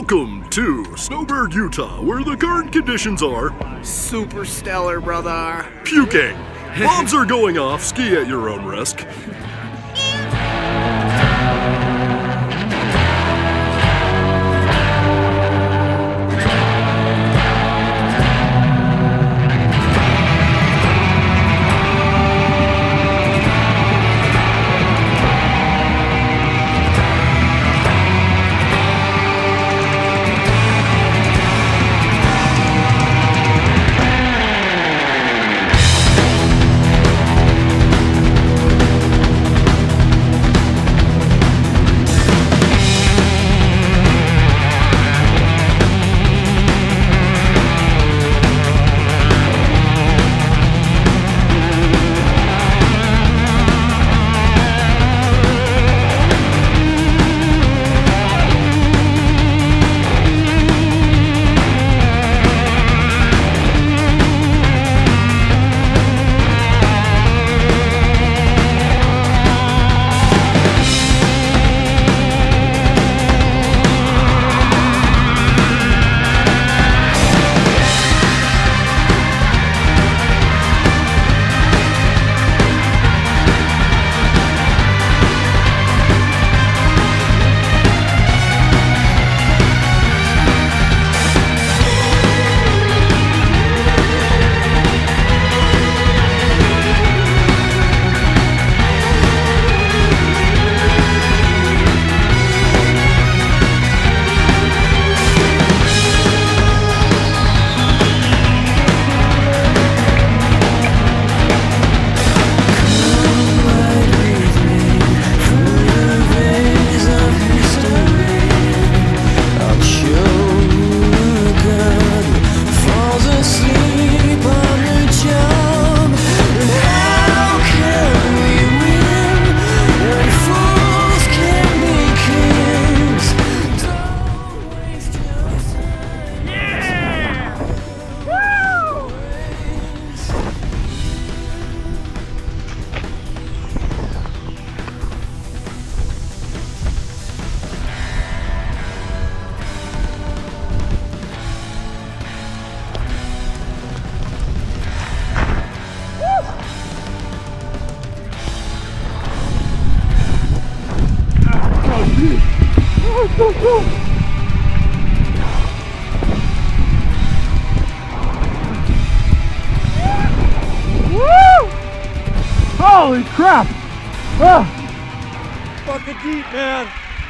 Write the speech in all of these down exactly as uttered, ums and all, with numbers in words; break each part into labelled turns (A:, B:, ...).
A: Welcome to Snowbird, Utah, where the current conditions are
B: super stellar, brother.
A: puking. Bombs are going off. Ski at your own risk.
C: Holy crap! Ah. Fucking deep, man!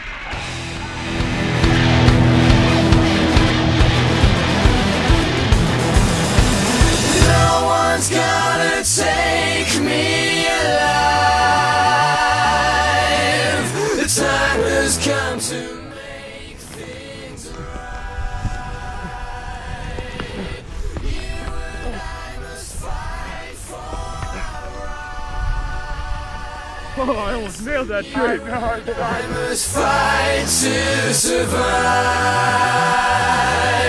D: No one's gonna take me alive. The time has come to make things right. You and I must fight for
C: Oh, I almost nailed that trick.
D: I must fight to survive.